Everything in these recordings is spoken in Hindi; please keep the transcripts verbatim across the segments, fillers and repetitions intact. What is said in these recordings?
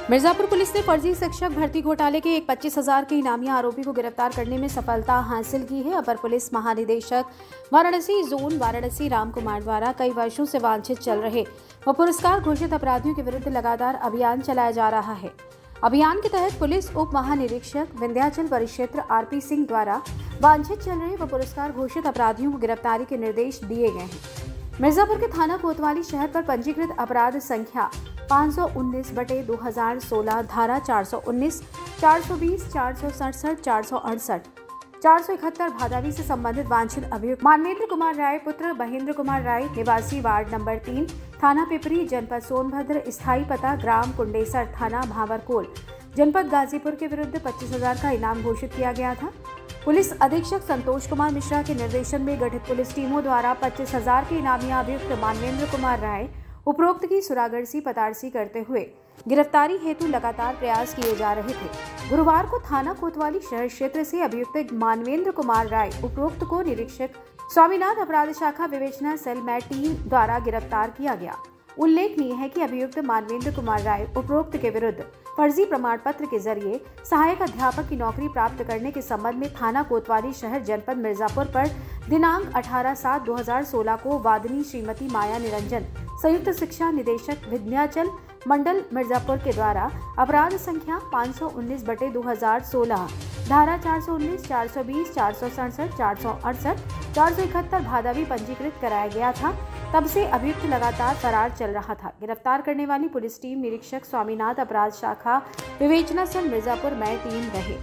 मिर्जापुर पुलिस ने फर्जी शिक्षक भर्ती घोटाले के एक पच्चीस हजार के इनामी आरोपी को गिरफ्तार करने में सफलता हासिल की है। अपर पुलिस महानिदेशक वाराणसी जोन वाराणसी राम कुमार द्वारा कई वर्षों से वांछित चल रहे व पुरस्कार घोषित अपराधियों के विरुद्ध लगातार अभियान चलाया जा रहा है। अभियान के तहत पुलिस उप महानिरीक्षक विंध्याचल परिक्षेत्र आरपी सिंह द्वारा वांछित चल रहे व पुरस्कार घोषित अपराधियों को गिरफ्तारी के निर्देश दिए गए हैं। मिर्जापुर के थाना कोतवाली शहर पर पंजीकृत अपराध संख्या पाँच सौ उन्नीस बटे दो हजार सोलह धारा चार सौ उन्नीस, चार सौ बीस, चार सौ सड़सठ, चार सौ अड़सठ, चार सौ इकहत्तर भादावी से संबंधित वांछित अभियुक्त मानवेंद्र कुमार राय पुत्र महेंद्र कुमार राय निवासी वार्ड नंबर तीन थाना पिपरी जनपद सोनभद्र स्थायी पता ग्राम कुंडेसर थाना भावरकोल जनपद गाजीपुर के विरुद्ध पच्चीस हजार का इनाम घोषित किया गया था। पुलिस अधीक्षक संतोष कुमार मिश्रा के निर्देशन में गठित पुलिस टीमों द्वारा पच्चीस हजार के इनामी अभियुक्त मानवेंद्र कुमार राय उपरोक्त की सुरागरसी पतारसी करते हुए गिरफ्तारी हेतु लगातार प्रयास किए जा रहे थे। गुरुवार को थाना कोतवाली शहर क्षेत्र से अभियुक्त मानवेंद्र कुमार राय उपरोक्त को निरीक्षक स्वामीनाथ अपराध शाखा विवेचना सेल में टीम द्वारा गिरफ्तार किया गया। उल्लेखनीय है कि अभियुक्त मानवेंद्र कुमार राय उपरोक्त के विरुद्ध फर्जी प्रमाण पत्र के जरिए सहायक अध्यापक की नौकरी प्राप्त करने के संबंध में थाना कोतवाली शहर जनपद मिर्जापुर पर दिनांक अठारह सात दो हजार सोलह को वादनी श्रीमती माया निरंजन संयुक्त शिक्षा निदेशक विंध्याचल मंडल मिर्जापुर के द्वारा अपराध संख्या पाँच सौ उन्नीस बटे दो हजार सोलह धारा चार सौ उन्नीस, चार सौ बीस, चार सौ सड़सठ, चार सौ अड़सठ, चार सौ इकहत्तर भादावी पंजीकृत कराया गया था। तब से अभियुक्त लगातार फरार चल रहा था। गिरफ्तार करने वाली पुलिस टीम निरीक्षक स्वामीनाथ अपराध शाखा विवेचना सेल मिर्जापुर में टीम रहे।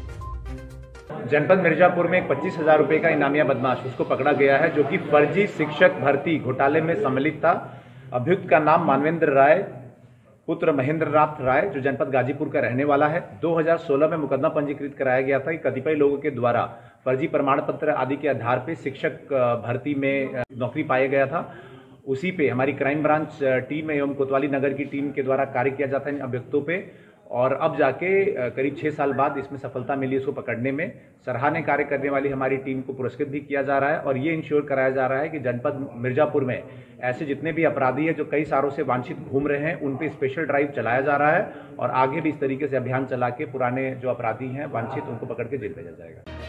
जनपद मिर्जापुर में एक पच्चीस हजार रुपये का इनामिया बदमाश उसको पकड़ा गया है, जो कि फर्जी शिक्षक भर्ती घोटाले में सम्मिलित था। अभियुक्त का नाम मानवेंद्र राय पुत्र महेंद्र नाथ राय, जो जनपद गाजीपुर का रहने वाला है। दो हजार सोलह में मुकदमा पंजीकृत कराया गया था कि कतिपय लोगों के द्वारा फर्जी प्रमाण पत्र आदि के आधार पर शिक्षक भर्ती में नौकरी पाया गया था। उसी पे हमारी क्राइम ब्रांच टीम एवं कोतवाली नगर की टीम के द्वारा कार्य किया जाता है इन अभियुक्तों पे, और अब जाके करीब छः साल बाद इसमें सफलता मिली इसको पकड़ने में। सराहनीय कार्य करने वाली हमारी टीम को पुरस्कृत भी किया जा रहा है, और ये इंश्योर कराया जा रहा है कि जनपद मिर्जापुर में ऐसे जितने भी अपराधी हैं जो कई सालों से वांछित घूम रहे हैं, उन पे स्पेशल ड्राइव चलाया जा रहा है, और आगे भी इस तरीके से अभियान चला के पुराने जो अपराधी हैं वांछित उनको पकड़ के जेल भेजा जाएगा।